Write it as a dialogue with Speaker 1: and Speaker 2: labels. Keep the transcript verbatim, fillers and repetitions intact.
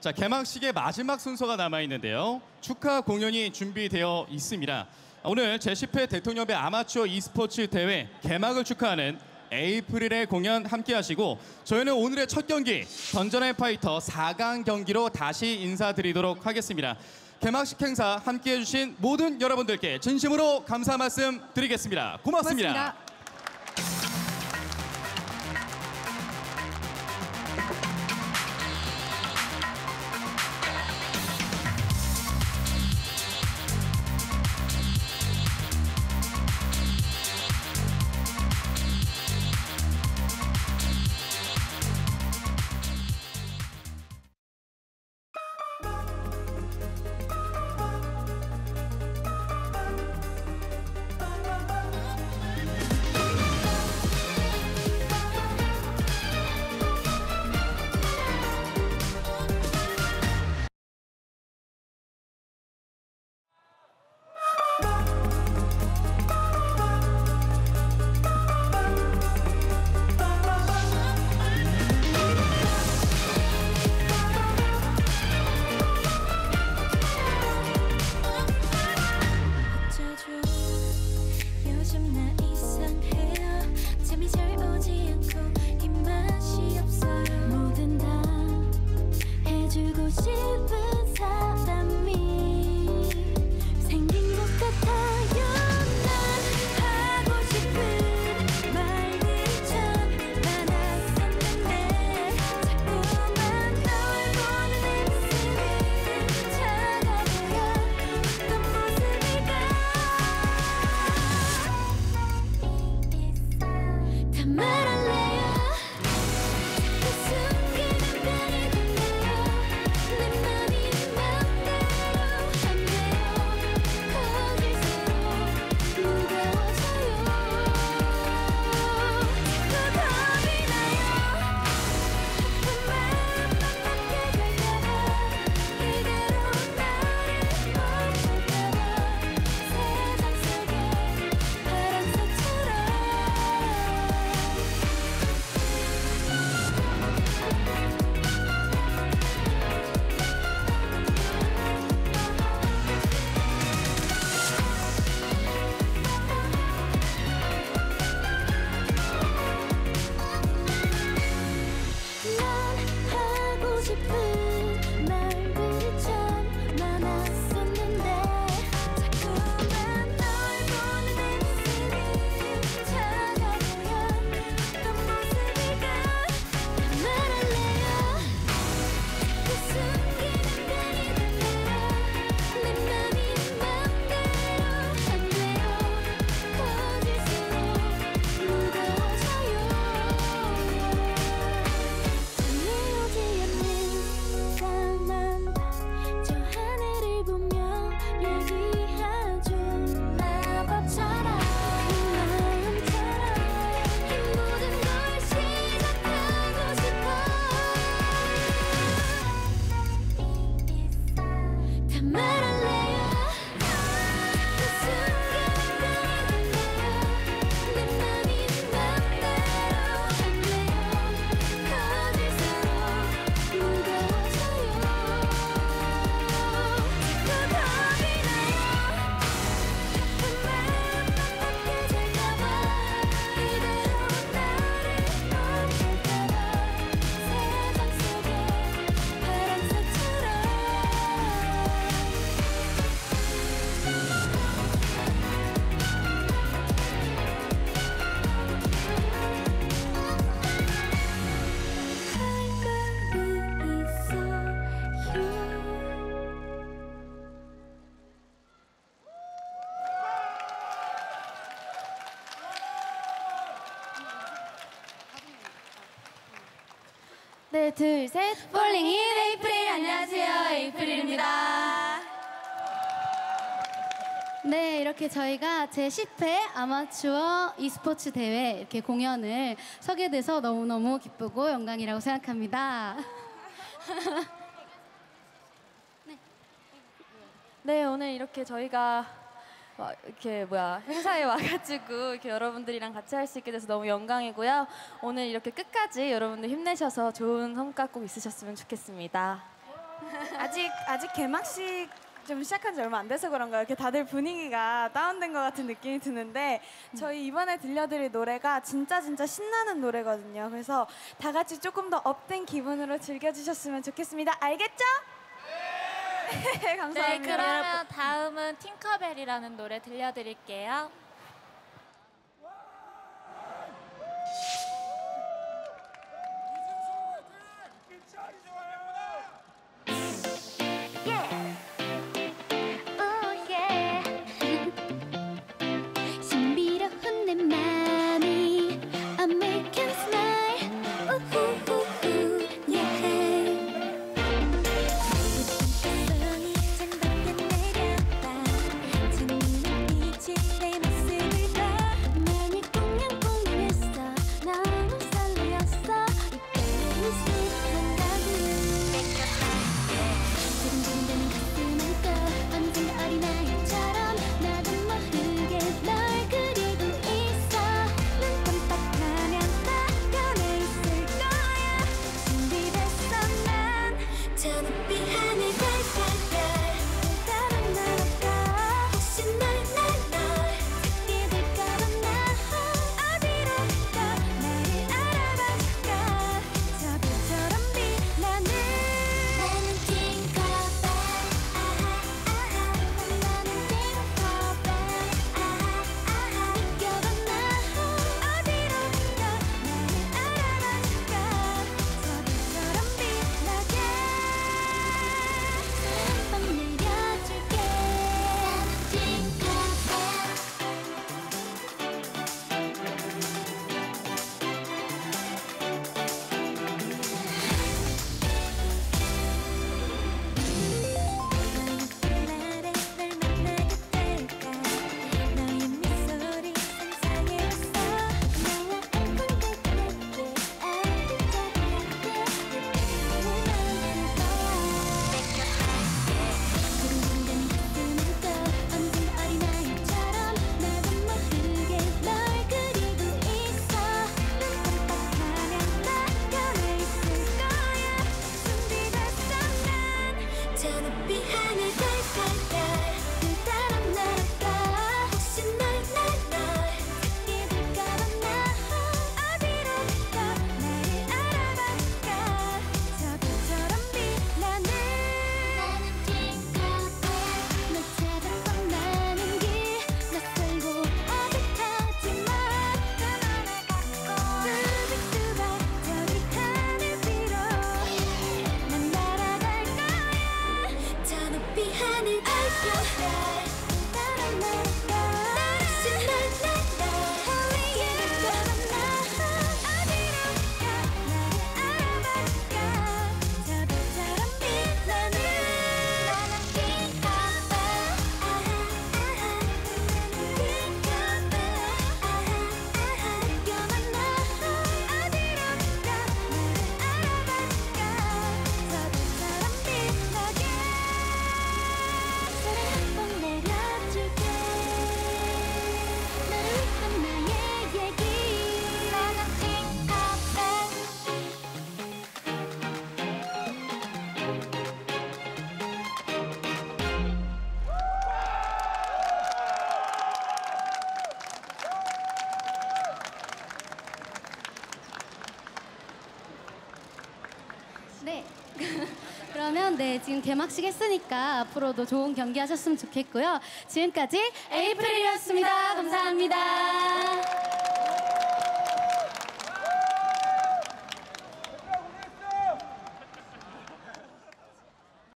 Speaker 1: 자, 개막식의 마지막 순서가 남아있는데요. 축하 공연이 준비되어 있습니다. 오늘 제십 회 대통령배 아마추어 e스포츠 대회 개막을 축하하는 에이프릴의 공연 함께 하시고 저희는 오늘의 첫 경기 던전앤 파이터 사 강 경기로 다시 인사드리도록 하겠습니다. 개막식 행사 함께 해주신 모든 여러분들께 진심으로 감사 말씀 드리겠습니다. 고맙습니다.
Speaker 2: 고맙습니다.
Speaker 3: 네, 둘, 셋. 폴링인 에이프릴. 안녕하세요, 에이프릴입니다. 네, 이렇게 저희가 제십 회 아마추어 e스포츠 대회 이렇게 공연을 서게 돼서 너무너무 기쁘고 영광이라고 생각합니다.
Speaker 2: 네. 네, 오늘 이렇게 저희가 이렇게 뭐야 행사에 와가지고 이렇게 여러분들이랑 같이 할 수 있게 돼서 너무 영광이고요. 오늘 이렇게 끝까지 여러분들 힘내셔서 좋은 성과 꼭 있으셨으면 좋겠습니다.
Speaker 4: 아직 아직 개막식 좀 시작한 지 얼마 안 돼서 그런가요? 이렇게 다들 분위기가 다운된 것 같은 느낌이 드는데 저희 이번에 들려드릴 노래가 진짜 진짜 신나는 노래거든요. 그래서 다 같이 조금 더 업된 기분으로 즐겨주셨으면 좋겠습니다. 알겠죠? 네.
Speaker 5: 네,
Speaker 4: 감사합니다.
Speaker 5: 그러면 다음은 팅커벨이라는 노래 들려드릴게요.
Speaker 3: 신비로운 내 맘이 American smile 우후후후 yeah.
Speaker 6: 손이 창밖에 내렸다 찬미는 빛이 내 모습을 봐
Speaker 3: 많이 꽁냥꽁냥했어 너무 설레었어 이때는 슬픈다고 두근두근대는 가슴을 또 언젠가 어린아이처럼 나도 모르게 널 그리고 있어
Speaker 6: 눈 깜빡하면 다 변해 있을 거야 준비됐어 난 저 높이 하늘 달달달 따라 날아가 혹시 널날널 찾게 될까봐 나 어디로 가 나를 알아봐줄까 저들처럼 빛나는 나는 팅커벨 아하 아하 나는 팅커벨 아하 아하 느껴봐 나 어디로 가 나를 알아봐줄까 저들처럼 빛나게
Speaker 3: 방 내려줄게 나는 팅커벨
Speaker 6: 나를 널 만나게 될까 너의 미소를 상상해봤어
Speaker 3: 나와 꿀꿀꿀꿀 아름답게 예쁘는 두근두근대는 가슴을 또 언젠가 어린아이처럼 나도 모르게 널 그리고 있어
Speaker 6: 눈 깜빡하면 다 변해 있을 거야 준비됐어 난저 높이 하늘 달달달 따라 날아가 혹시 널날널 찾게 될까봐 나 어디로 가 나를 알아봐줄까 저들처럼 빛나는
Speaker 3: 나는 팅커벨 널 찾아 떠나는 길 낯설고 어색하지만
Speaker 6: 그 맘을 갖고 뚜비뚜바 저기 하늘 위로 난 날아갈 거야 저 높이 하늘 달달달 따라 날아가 혹시 널날널 홀리게 될까봐 나 어디로 가 나를 알아봐줄까 저들처럼 빛나는 나는 팅커벨 아하 아하 나는 팅커벨 아하 아하 느껴봐 나 어디로 가 나를 알아봐줄까 저들처럼 빛나게
Speaker 3: 소리 한번 내려줄게 너를 위한 나의 얘기
Speaker 6: 나는 팅커벨
Speaker 3: 네. 그러면 네 지금 개막식 했으니까 앞으로도 좋은 경기 하셨으면 좋겠고요. 지금까지 에이프릴이었습니다. 감사합니다.